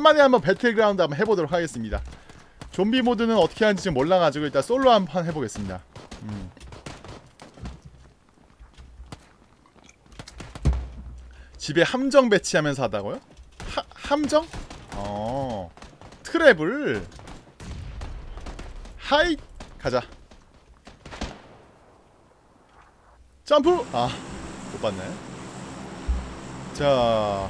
간만에 한번 배틀그라운드 한번 해보도록 하겠습니다. 좀비 모드는 어떻게 하는지 지금 몰라가지고 일단 솔로 한판 해보겠습니다. 집에 함정 배치하면서 하다고요? 함정? 트랩을 하이 가자. 점프! 아, 못 봤네. 자,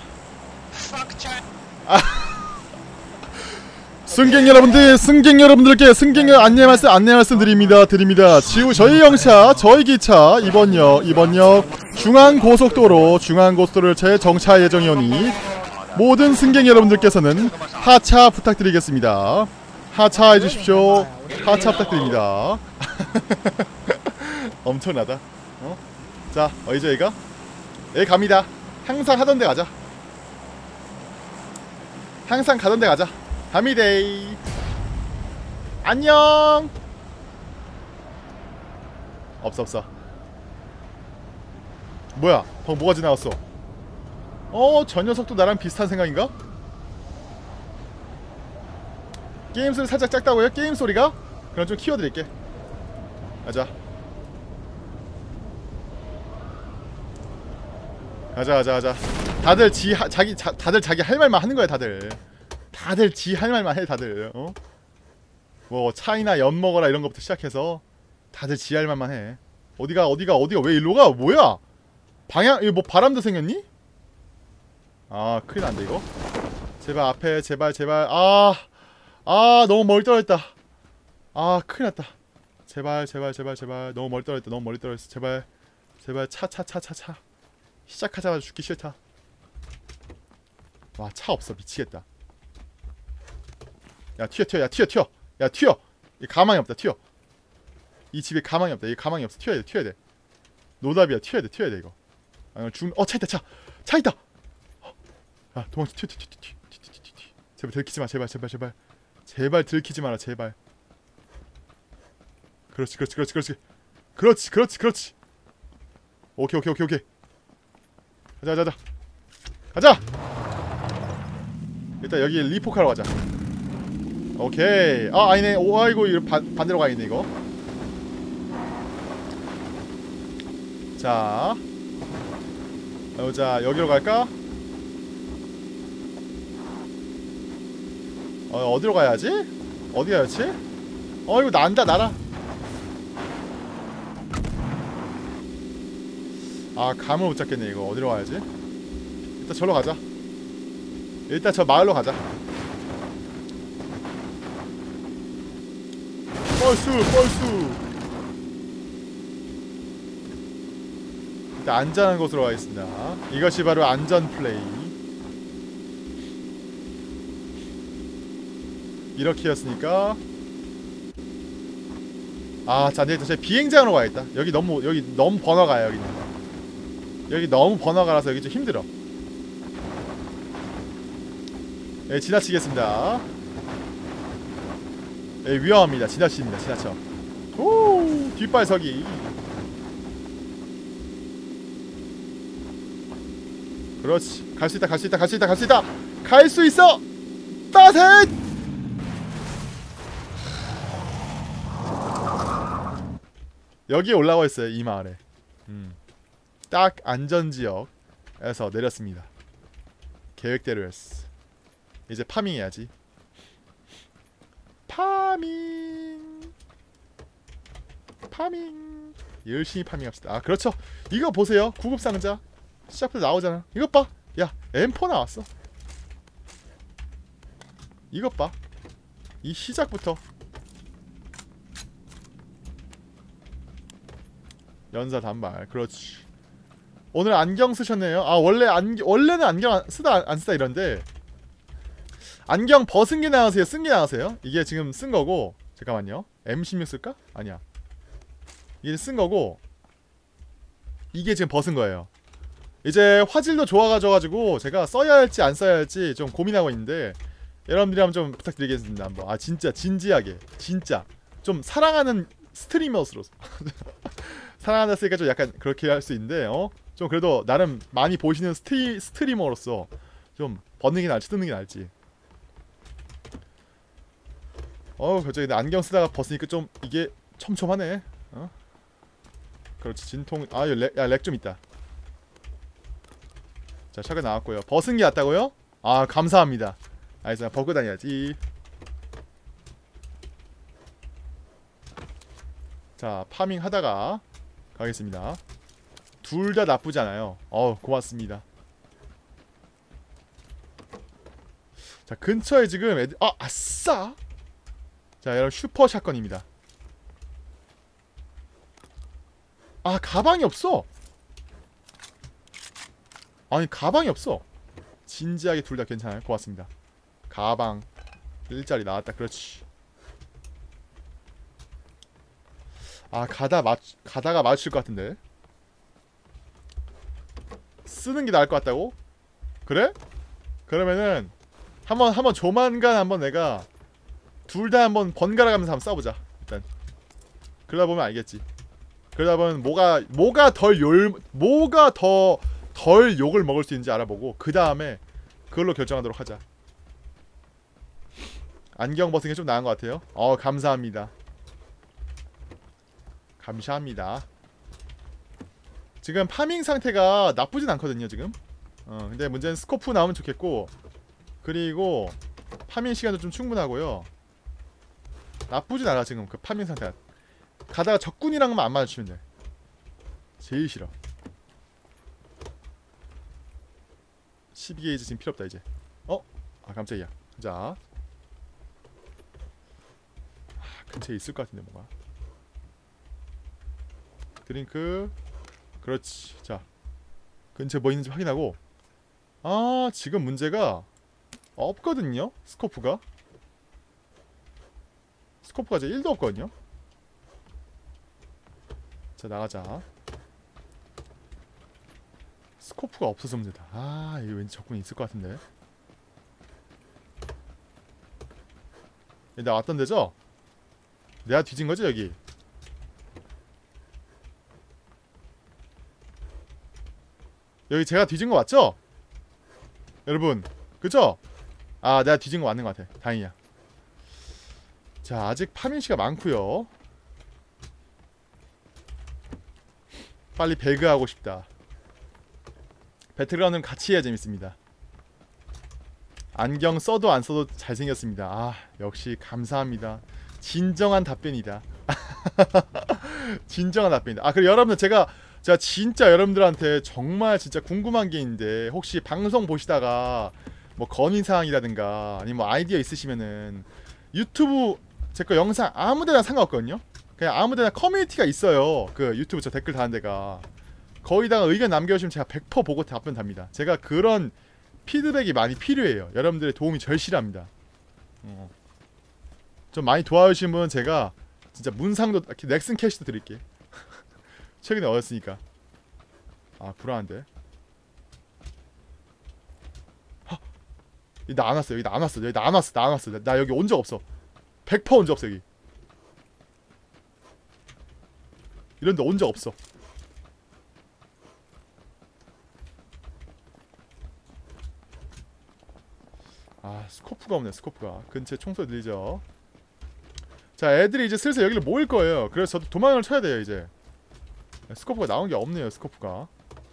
승객 여러분들께 안내 말씀 드립니다. 저희 영차, 저희 기차 이번역 중앙고속도로를 재정차 예정이오니 모든 승객 여러분들께서는 하차 부탁드리겠습니다. 하차 해주십시오. 하차 부탁드립니다. 엄청나다. 자, 어디죠 여기가? 여기 갑니다. 항상 하던데 가자. 항상 가던데 가자. 가미데이. 안녕. 없어. 뭐야? 방금 뭐가 지나갔어? 저 녀석도 나랑 비슷한 생각인가? 게임 소리 살짝 작다고요? 게임 소리가? 그럼 좀 키워드릴게. 가자. 다들 자기 할 말만 하는 거야. 다들 지 할 말만 해. 뭐 차이나 연 먹어라 이런 것부터 시작해서 다들 지 할 말만 해. 어디가 왜 일로 가? 뭐야? 방향 이거 뭐 바람도 생겼니? 아, 큰일 난다 이거. 제발 앞에 제발. 너무 멀리 떨어졌다. 아, 큰일 났다. 제발. 너무 멀리 떨어졌어. 제발 차. 시작하자마자 죽기 싫다. 와, 차 없어. 미치겠다. 야, 튀어. 야, 튀어. 이 가망이 없다. 튀어. 이 집에 가망이 없다. 이 가망이 없어. 튀어야 돼. 노답이야. 튀어야 돼 이거. 아니면 차 있다. 차 있다. 야, 도망쳐. 튀어. 제발 들키지 마. 제발. 제발 들키지 마라. 제발. 그렇지. 오케이. 가자. 일단 여기 리포카로 가자. 오케이. 아, 아니네. 아이고, 이거 반대로 가있네 이거. 자, 여기로 갈까? 어디로 가야지? 어디 가야지? 이거 날아. 아, 감을 못 잡겠네 이거. 어디로 가야지? 일단 저로 가자. 일단 저 마을로 가자. 뻘수. 일단 안전한 곳으로 가겠습니다. 이것이 바로 안전 플레이. 이렇게였으니까. 자, 일단 제 비행장으로 가야겠다. 여기 너무 번화가야. 여기 너무 번화가라서 여기 좀 힘들어. 예, 지나치겠습니다. 예, 위험합니다. 지나쳐. 오, 뒷발서기. 그렇지. 갈 수 있다. 갈 수 있어. 따뜻. 여기에 올라와 있어요. 이 마을에. 딱 안전지역에서 내렸습니다. 계획대로였어. 이제 파밍해야지. 파밍 열심히 파밍합시다. 아, 그렇죠. 이거 보세요. 구급상자 시작부터 나오잖아. 이것 봐. 야, M4 나왔어. 이것 봐. 이 시작부터 연사 단발. 그렇지. 오늘 안경 쓰셨네요. 아, 원래는 안경 안 쓰다 이런데 안경 벗은 게 나으세요? 쓴 게 나으세요? 이게 지금 쓴 거고. 잠깐만요. M16 쓸까? 아니야. 이게 쓴 거고 이게 지금 벗은 거예요. 이제 화질도 좋아가지고 제가 써야 할지 안 써야 할지 좀 고민하고 있는데 여러분들이 한번 좀 부탁드리겠습니다. 한번. 아, 진짜 진지하게 진짜 좀 사랑하는 스트리머로서 사랑한다 쓰니까 좀 약간 그렇게 할 수 있는데 좀 그래도 나름 많이 보시는 스트리머로서 좀 벗는 게 나을지 뜯는 게 나을지 갑자기 안경 쓰다가 벗으니까 좀 이게 촘촘하네. 그렇지. 진통. 렉 좀 있다. 자, 샷건 나왔고요. 벗은 게 낫다고요? 감사합니다. 알겠어. 벗고 다녀야지. 자, 파밍 하다가 가겠습니다. 둘 다 나쁘지 않아요. 고맙습니다. 자, 근처에 지금 애들 아싸! 자, 여러분 슈퍼 샷건입니다. 가방이 없어. 아니, 가방이 없어. 진지하게 둘 다 괜찮아요. 고맙습니다. 가방 일자리 나왔다. 그렇지. 가다가 마주칠 것 같은데. 쓰는 게 나을 것 같다고? 그래? 그러면은 한번 조만간 한번 내가 둘 다 한번 번갈아 가면서 한번 싸보자. 일단 그러다 보면 알겠지. 그러다 보면 뭐가 더 덜 욕을 먹을 수 있는지 알아보고 그 다음에 그걸로 결정하도록 하자. 안경 벗은 게 좀 나은 것 같아요. 감사합니다. 감사합니다. 지금 파밍 상태가 나쁘진 않거든요 지금. 근데 문제는 스코프 나오면 좋겠고, 그리고 파밍 시간도 좀 충분하고요. 나쁘진 않아 지금 그 파밍 상태가. 가다가 적군이랑만 안 마주치면 돼. 제일 싫어. 12게이지 지금 필요 없다 이제. 깜짝이야. 자, 근처에 있을 것 같은데 뭐가. 드링크. 그렇지. 자, 근처에 뭐 있는지 확인하고. 지금 문제가 없거든요. 스코프가 이제 1도 없거든요. 자, 나가자. 스코프가 없어서 문제다. 이거 왠지 적군이 있을 것 같은데. 나 왔던 데죠? 내가 뒤진 거지 여기? 여기 제가 뒤진 거 맞죠? 여러분, 그죠? 내가 뒤진 거 맞는 것 같아. 다행이야. 자, 아직 파밍시가 많고요. 빨리 배그하고 싶다. 배틀그라운드는 같이 해야 재밌습니다. 안경 써도 안 써도 잘생겼습니다. 역시 감사합니다. 진정한 답변이다. 진정한 답변이다. 그리고 여러분들 제가 진짜 여러분들한테 정말 진짜 궁금한 게 있는데, 혹시 방송 보시다가 뭐 건의사항이라든가 아니면 뭐 아이디어 있으시면은 유튜브 제 거 영상 아무데나 상관없거든요. 그냥 아무데나 커뮤니티가 있어요. 그 유튜브 저 댓글 다는 데가. 거기다가 의견 남겨주시면 제가 100% 보고 답변 답니다. 제가 그런 피드백이 많이 필요해요. 여러분들의 도움이 절실합니다. 좀 많이 도와주신 분은 제가 진짜 문상도 넥슨 캐시도 드릴게. 최근에 얻었으니까. 불안한데. 나 안 왔어. 여기 나 안 왔어. 여기 나 안 왔어. 나 안 왔어. 나 여기 온 적 없어. 100% 온 적 없어 여기. 이런데 온 적 없어. 스코프가 없네. 스코프가. 근처에 총소리 들리죠? 자, 애들이 이제 슬슬 여기를 모일 거예요. 그래서 저도 도망을 쳐야 돼요 이제. 스코프가 나온 게 없네요. 스코프가.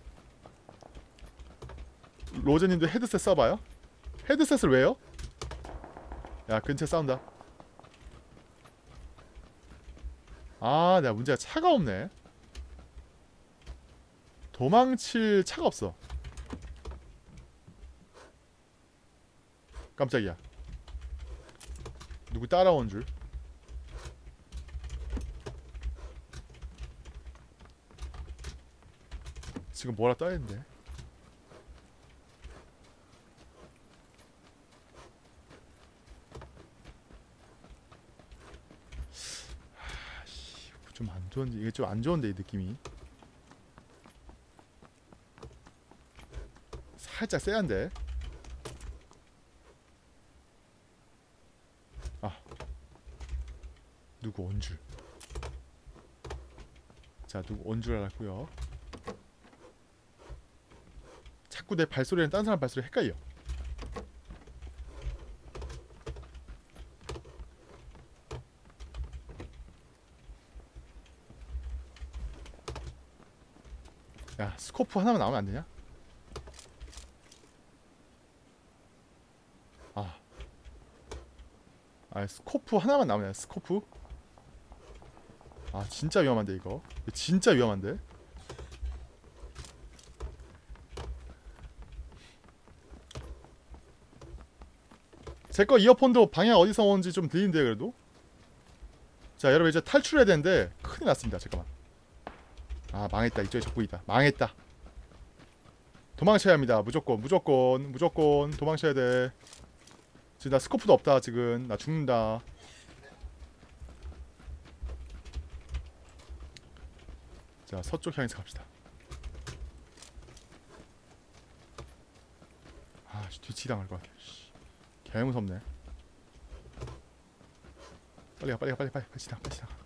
로제님도 헤드셋 써봐요. 헤드셋을 왜요? 야, 근처에 싸운다. 내가 문제가 차가 없네. 도망칠 차가 없어. 깜짝이야. 누구 따라온 줄. 지금 뭐라 떠있는데. 좀 안 좋은데. 이게 좀 안 좋은데 이 느낌이. 살짝 쎄한데. 누구 온 줄. 자, 누구 온 줄 알았고요. 자꾸 내 발소리랑 딴 사람 발소리 헷갈려. 야 스코프 하나만 나오면 안 되냐? 스코프 하나만 나오냐? 스코프? 아 진짜 위험한데 이거 진짜 위험한데? 제거 이어폰도 방향 어디서 오는지 좀 들리는데 그래도? 자 여러분 이제 탈출해야 되는데 큰일 났습니다. 잠깐만. 아 망했다. 이쪽에 적군이 있다. 망했다. 도망쳐야 합니다. 무조건 도망쳐야 돼. 지금 나 스코프도 없다. 지금 나 죽는다. 자 서쪽 향해서 갑시다. 아 뒤치기 당할 것 같아. 개 무섭네. 빨리 지나가.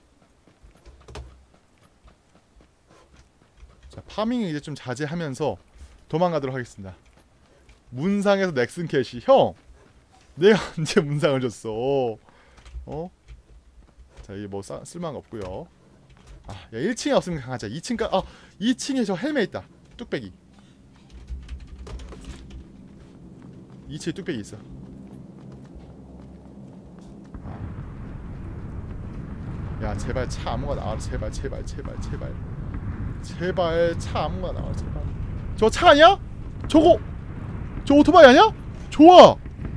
자 파밍 이제 좀 자제하면서 도망가도록 하겠습니다. 문상에서 넥슨 캐시. 형 내가 언제 문상을 줬어? 어? 자 이게 뭐 쓸만한 거 없고요. 아, 야 1층에 없으면 강하자. 2층까? 아 2층에 저 헬멧 있다. 뚝배기. 2층에 뚝배기 있어. 야 제발 차 아무거나 나와라. 제발 차 아무거나 나와라. 제발. 저 차 아니야? 저거 저 오토바이 아니야? 좋아.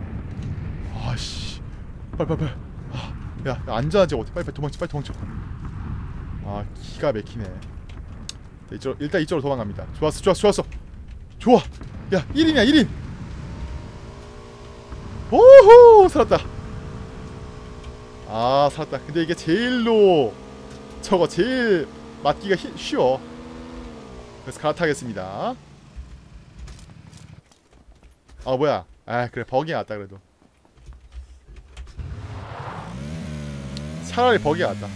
아씨 빨리. 야 안전하지 어디? 빨리 도망쳐. 아 기가 막히네. 일단 이쪽으로 도망갑니다. 좋았어. 좋아. 야 1인이야 1인. 오호 살았다. 아 살았다. 근데 이게 제일 맞기가 쉬워. 그래서 갈아타겠습니다. 아 뭐야. 아 그래 버기가 낫다. 그래도 차라리 버기가 낫다.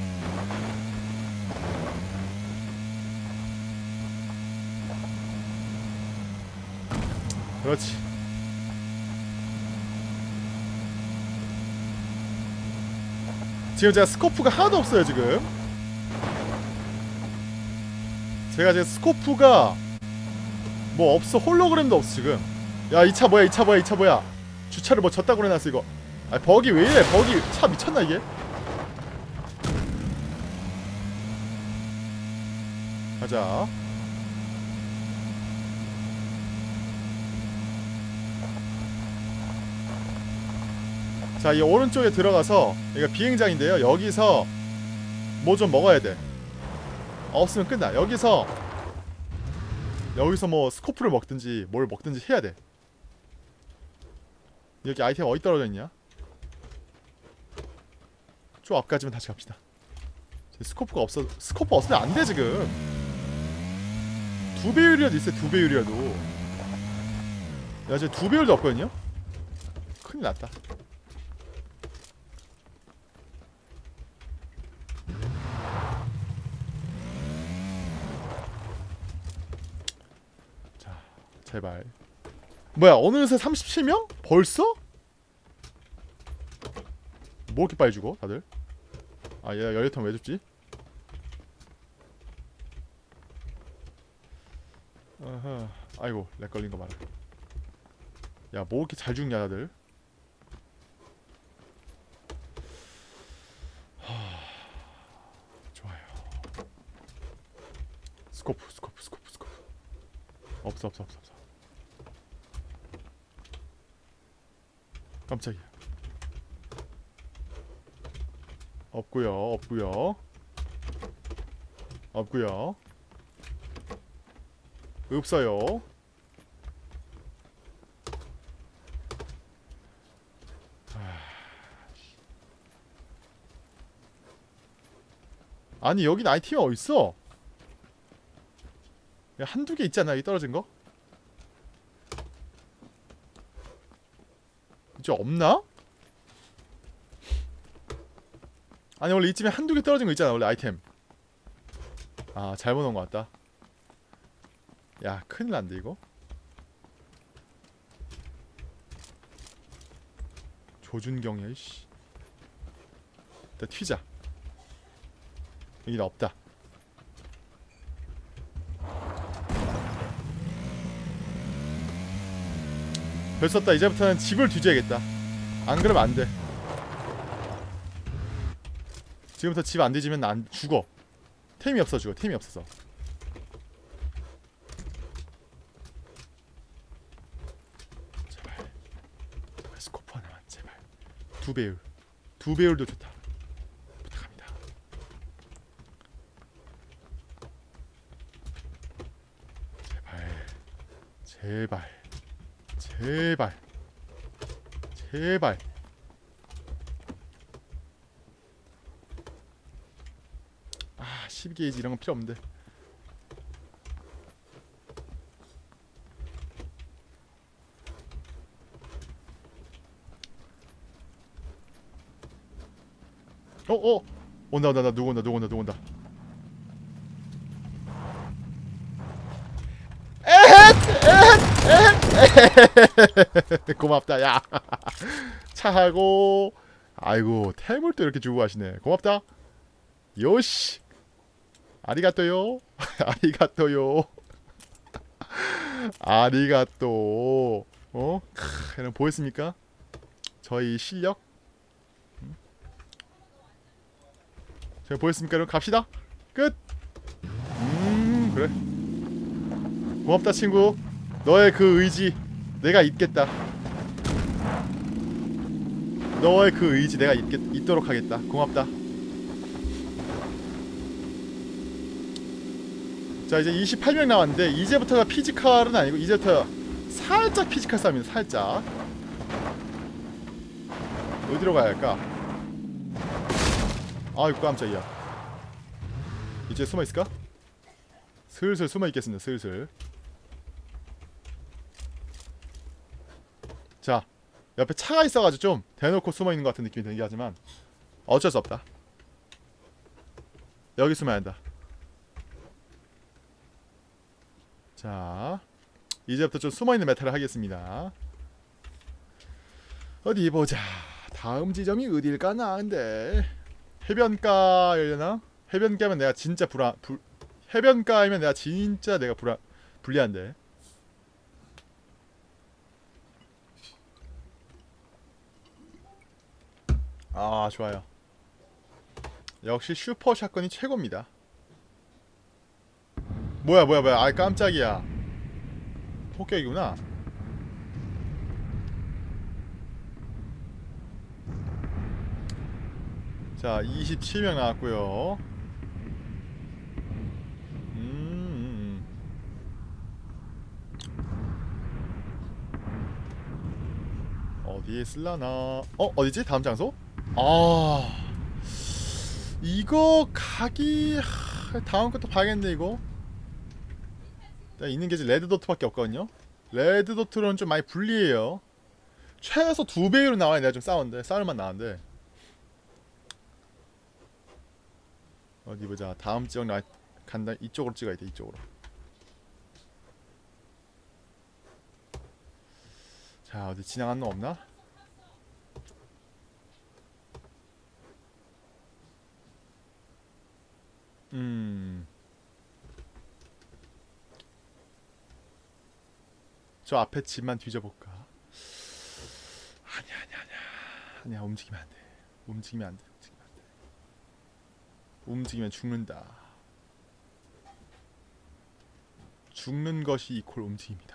그렇지. 지금 제가 스코프가 하나도 없어요. 지금 스코프가 뭐 없어. 홀로그램도 없어 지금. 야 이 차 뭐야. 주차를 뭐 졌다고 해놨어 이거. 아 버기 왜 이래. 버기 차 미쳤나 이게. 가자. 자, 이 오른쪽에 들어가서 여기가 비행장인데요. 여기서 뭐 좀 먹어야 돼. 없으면 끝나. 여기서 뭐 스코프를 먹든지 뭘 먹든지 해야 돼. 여기 아이템 어디 떨어져 있냐? 좀 앞까지만 다시 갑시다. 스코프 없으면 안 돼 지금. 2배율이라도 있어요. 2배율이라도. 야 지금 2배율도 없거든요. 큰일 났다. 제발. 뭐야 어느새 37명? 벌써? 뭐 이렇게 빨리 죽어 다들? 아 얘 연료통 왜 줬지? 아하. 아이고 렉 걸린 거 봐라. 야 뭐 이렇게 잘 죽냐 다들? 좋아요. 스코프 없어. 깜짝이야. 없구요. 없어요. 아니 여긴 아이템이 어딨어? 야, 한두 개 있잖아 여기 떨어진 거? 이제 없나? 아니 원래 이쯤에 한두 개 떨어진 거 있잖아 원래 아이템. 아 잘못 온 거 같다. 야 큰일 난데 이거. 조준경이야 이씨. 일단 튀자. 여기는 없다. 별 썼다. 이제부터는 집을 뒤져야겠다. 안 그러면 안 돼. 지금부터 집 안 뒤지면 난 죽어. 템이 없어 죽어. 템이 없어서. 제발. 제발 스코프 하나만 제발. 2배율. 2배율도 좋다. 부탁합니다. 제발. 제발. 제발. 제발. 아, 12게이지 이런 거 필요 없는데. 온다. 누구 온다. 고맙다. 야. 차하고. 아이고, 템을 또 이렇게 주고 가시네. 고맙다. 요시. 아리가또요. 아리가또. 여러분 보였습니까? 저희 실력? 제가 보였습니까? 여러분 갑시다. 끝. 그래. 고맙다 친구. 너의 그 의지 내가 잊겠다. 너의 그 의지 내가 잊도록 하겠다. 고맙다. 자, 이제 28명 남았는데 이제부터가 피지컬은 아니고 이제부터 살짝 피지컬 싸움입니다. 살짝. 어디로 가야 할까? 아이고 깜짝이야. 이제 숨어있을까? 슬슬 숨어있겠습니다. 슬슬. 자, 옆에 차가 있어가지고 좀 대놓고 숨어있는 것 같은 느낌이 들긴 하지만 어쩔 수 없다. 여기 숨어야 한다. 자, 이제부터 좀 숨어있는 메타를 하겠습니다. 어디 보자. 다음 지점이 어딜까나. 근데 해변가려나? 해변가면 내가 진짜 해변가이면 내가 진짜 불리한데. 아, 좋아요. 역시 슈퍼 샷건이 최고입니다. 뭐야. 아, 깜짝이야. 폭격이구나. 자, 27명 나왔고요. 어디에 쓸라나? 어디지? 다음 장소? 아, 이거 가기 다음 것도 봐야겠네. 이거 있는 게 이제 레드도트밖에 없거든요. 레드도트로는 좀 많이 불리해요. 최소 2배율로 나와야 내가 좀 싸울만 나왔는데. 어디 보자. 다음 지역 간다. 이쪽으로 찍어야 돼. 이쪽으로. 자, 어디 지나가는 놈 없나? 저 앞에 집만 뒤져볼까? 아니야. 움직이면 안 돼. 움직이면 죽는다. 죽는 것이 이퀄 움직입니다.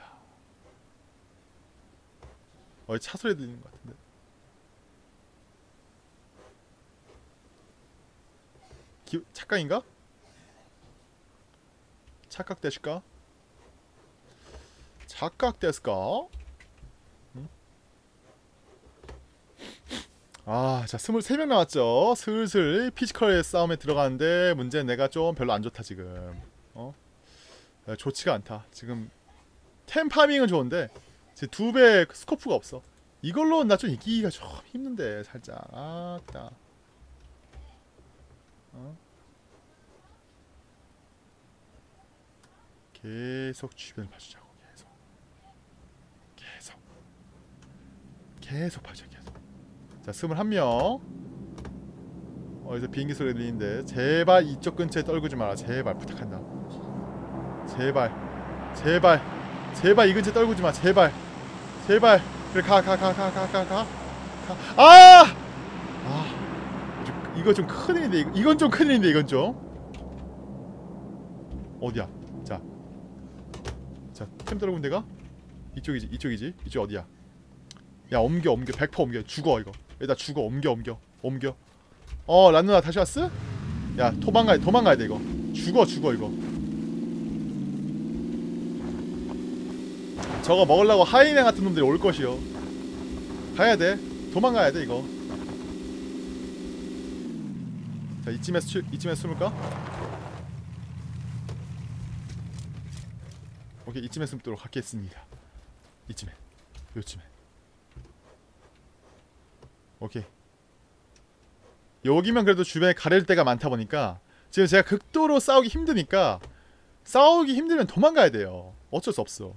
차 소리 들리는 것 같은데. 착각인가? 착각되실까? 착각됐을까? 응? 아, 자, 23명 남았죠. 슬슬 피지컬의 싸움에 들어가는데 문제는 내가 좀 별로 안 좋다 지금. 좋지가 않다. 지금 템 파밍은 좋은데 제 2배 스코프가 없어. 이걸로 나 좀 이기기가 좀 힘든데 살짝. 아따. 계속 주변 봐주자고. 계속 봐줘. 자, 21명. 어디서 비행기 소리 들리는데 제발 이쪽 근처에 떨구지 마라. 제발 부탁한다. 제발 이 근처에 떨구지 마. 제발 제발. 그래 가. 아! 이거 좀 큰일인데. 이건 좀 큰일인데 이건 좀. 어디야? 자, 템 떨어본 데가 이쪽이지. 이쪽 어디야? 야, 옮겨 100% 옮겨. 죽어 이거. 얘다 죽어. 옮겨. 란누나 다시 왔어? 야, 도망가야 돼 이거. 죽어 이거. 저거 먹으려고 하이네 같은 놈들이 올 것이요. 가야 돼. 도망가야 돼 이거. 자, 이쯤에서 숨을까? 오케이, 이쯤에 숨도록 하겠습니다. 요쯤에. 오케이. 여기면 그래도 주변에 가릴 데가 많다 보니까 지금 제가 극도로 싸우기 힘드니까 싸우기 힘들면 도망가야 돼요. 어쩔 수 없어.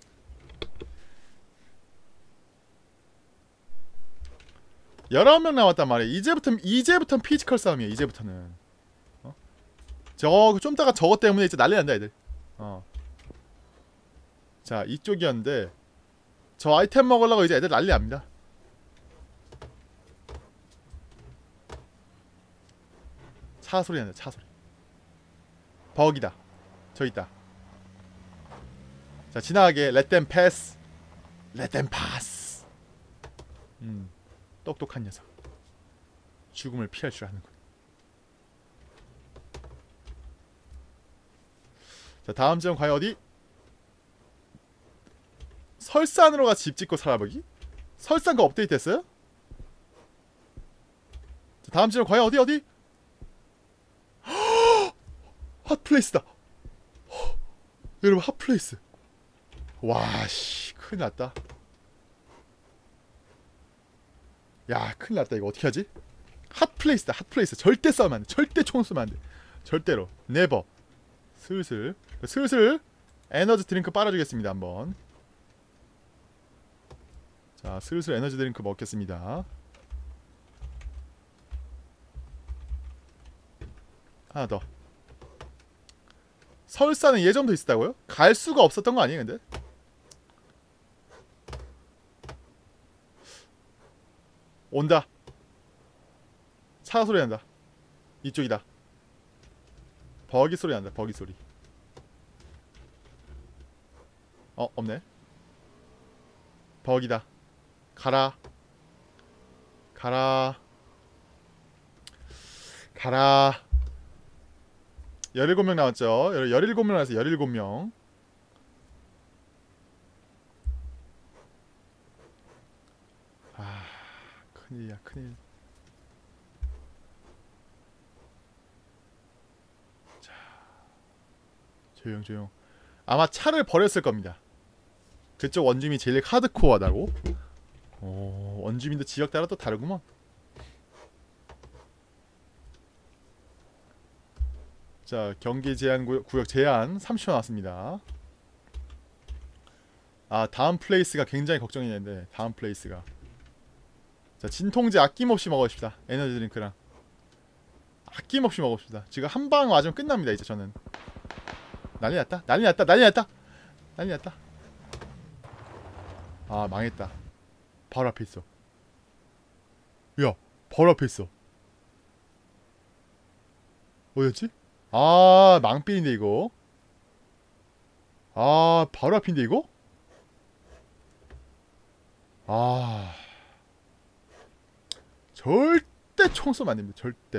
19명 남았단 말이야. 이제부터 피지컬 싸움이야. 이제부터는. 저거 좀 따가 저거 때문에 이제 난리 난다 애들. 자, 이쪽이었는데 저 아이템 먹으려고 이제 애들 난리 납니다. 차 소리 난다. 차 소리. 버기다. 저 있다. 자, 지나가게. Let them pass. 똑똑한 녀석. 죽음을 피할 줄 아는군. 자, 다음 지점 과연 어디? 설산으로 가서 집 짓고 살아보기? 설산 거 업데이트 했어요? 자, 다음 지점 과연 어디? 핫플레이스다. 여러분, 핫플레이스. 와씨, 큰일났다. 야, 큰일났다. 이거 어떻게 하지? 핫플레이스다. 핫플레이스. 절대 싸우면 안돼. 절대 총 쏘면 안돼. 절대로. 네버. 슬슬 에너지 드링크 빨아주겠습니다. 한번. 자, 슬슬 에너지 드링크 먹겠습니다. 하나 더. 설사는 예전부터 있었다고요? 갈 수가 없었던 거 아니에요, 근데? 온다. 차 소리 난다. 이쪽이다. 버기 소리 난다. 버기 소리. 없네. 버기다. 가라. 17명 나왔죠. 17명 나왔어요. 17명. 큰일이야, 큰일. 자, 조용. 아마 차를 버렸을 겁니다. 그쪽 원주민이 제일 하드코어다고? 원주민도 지역 따라 또 다르구먼. 자, 경기 제한 구역 제한 30초 나왔습니다. 다음 플레이스가 굉장히 걱정이 되는데, 다음 플레이스가. 자, 진통제 아낌없이 먹읍시다. 에너지 드링크랑 아낌없이 먹읍시다. 지금 한 방 맞으면 끝납니다. 이제 저는 난리 났다. 망했다. 바로 앞에 있어. 야, 바로 앞에 있어. 어디였지? 망필인데 이거. 바로 앞인데 이거? 절대 총 쏘면 안됩니다.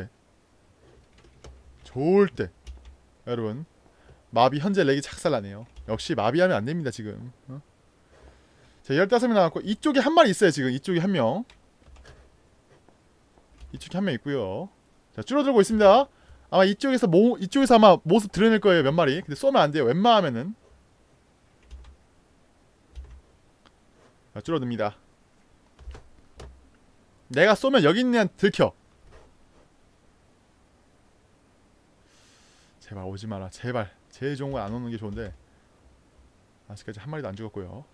절대. 여러분, 마비 현재 렉이 착살나네요. 역시 마비하면 안됩니다 지금. 자, 15명 남았고 이쪽에 한 마리 있어요. 지금 이쪽에 한 명. 이쪽에 한 명 있고요. 자, 줄어들고 있습니다. 아마 이쪽에서 아마 모습 드러낼 거예요. 몇 마리. 근데 쏘면 안돼요. 웬만하면은. 자, 줄어듭니다. 내가 쏘면 여기 있는 애한테 들켜. 제발 오지마라. 제발. 제일 좋은 건 안 오는 게 좋은데 아직까지 한 마리도 안 죽었고요.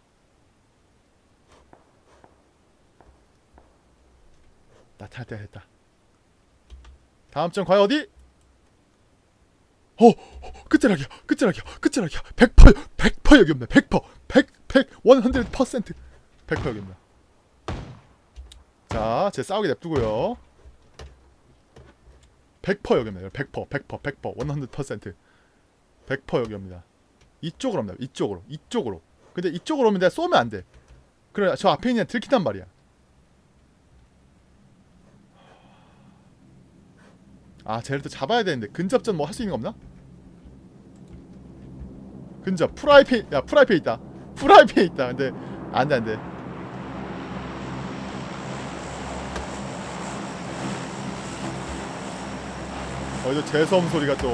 나타날 때가 됐다. 다음 점 과연 어디? 끝자락이야. 100%요. 100% 여기 없네. 100%. 100% 100% 100% 여기입니다. 자, 제 싸우게 냅두고요. 100% 여기입니다. 100%, 100%, 100% 여기입니다. 이쪽으로 옵니다. 이쪽으로. 근데 이쪽으로 오면 내가 쏘면 안 돼. 그래, 저 앞에 있는 애 들킨단 말이야. 아, 쟤를 또 잡아야 되는데 근접전 뭐 할 수 있는 거 없나? 근접 프라이팬, 야 프라이팬 있다. 근데 안돼. 어디서 재수없는 소리가 또.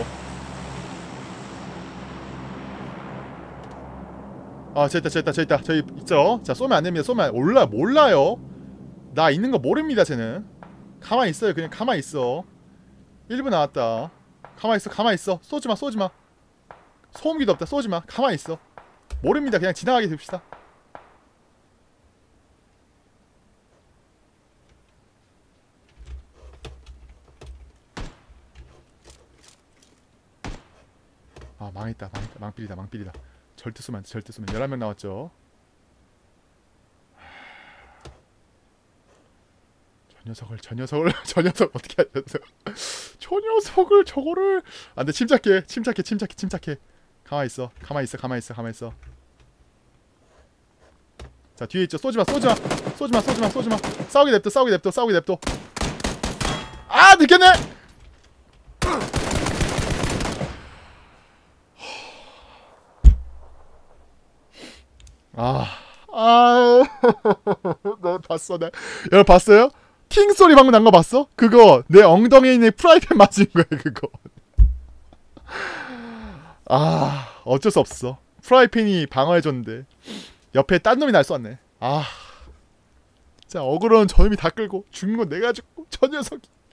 아, 저 있다. 저기 있죠? 자, 쏘면 안 됩니다. 몰라요. 나 있는 거 모릅니다, 쟤는. 가만히 있어요. 그냥 가만히 있어. 1분 나왔다. 가만히 있어. 쏘지 마. 소음기도 없다. 쏘지 마. 가만히 있어. 모릅니다. 그냥 지나가게 됩시다. 아, 망했다. 망필이다. 절대 쏘면 안 돼. 11명 나왔죠. 저 녀석을 어떻게 하냐고요. 저 녀석을 저거를 안 돼. 침착해. 가만히 있어. 자, 뒤에 있죠. 쏘지 마. 싸우게 냅둬. 아, 느꼈네. 너 봤어? 여러분 봤어요? 팅 소리 방금 난 거 봤어? 그거 내 엉덩이에 있는 프라이팬 맞은 거야, 그거. 아, 어쩔 수 없어. 프라이팬이 방어해줬는데 옆에 딴 놈이 날 쏘았네. 아, 진짜 어그로는 저놈이 다 끌고 죽는 건 내가 죽고 저 녀석이.